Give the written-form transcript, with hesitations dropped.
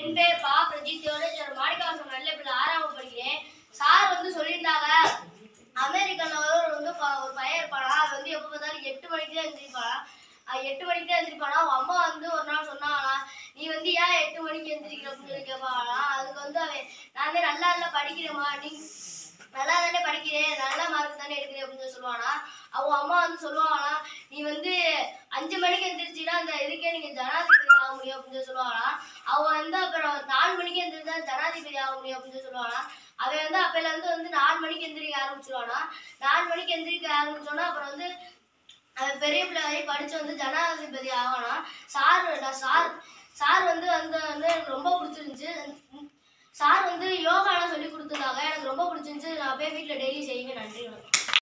என் பேர் பா பிரஜித் மாணிக்கவாசம் நல்ல பிள்ளை 6ஆம் படிக்கிறேன். சார் வந்து சொல்லியிருந்தாங்க, அமெரிக்கால வந்து ஒரு பையன் இருப்பானா, அது வந்து எப்போ பார்த்தாலும் 8 மணிக்கு தான் எந்திரிப்பானா. 8 மணிக்கு தான் எந்திரிப்பானா. அவன் அம்மா வந்து ஒரு நாள் சொன்னாங்களா, நீ வந்து ஏன் 8 மணிக்கு எந்திரிக்கிற அப்படின்னு சொல்லி கேட்பாங்களா. அதுக்கு வந்து அவன், நான் வந்து நல்லா இல்லை படிக்கிறேம்மா, நீ நல்லா தானே படிக்கிறேன், நல்ல மார்க் தானே எடுக்கிறேன் அப்படின்னு சொல்லி சொல்லுவானா. அவங்க அம்மா வந்து சொல்லுவாங்களா, நீ வந்து 5 மணிக்கு எந்திரிச்சின்னா அந்த இதுக்கே நீங்க ஜனாதிபதி ஆக முடியும் அப்படின்னு சொல்லுவாங்களா. அவன் வந்து அப்புறம் 4 மணிக்கு எந்திரிச்சா ஜனாதிபதி ஆக முடியும் அப்படின்னு சொல்லுவானா. அவன் வந்து அப்பையில வந்து 4 மணிக்கு எந்திரிக்க ஆரம்பிச்சிருவானா. 4 மணிக்கு எந்திரிக்க ஆரம்பிச்சோன்னா அப்புறம் வந்து அவன் பெரிய பிள்ளை படிச்சு வந்து ஜனாதிபதி ஆவானா. சார் வந்து எனக்கு ரொம்ப பிடிச்சிருந்துச்சு. சார் வந்து யோகாலாம் சொல்லி கொடுத்துருந்தாங்க, எனக்கு ரொம்ப பிடிச்சிருந்துச்சு. நான் போய் வீட்டில் டெய்லி செய்வேன். நன்றி.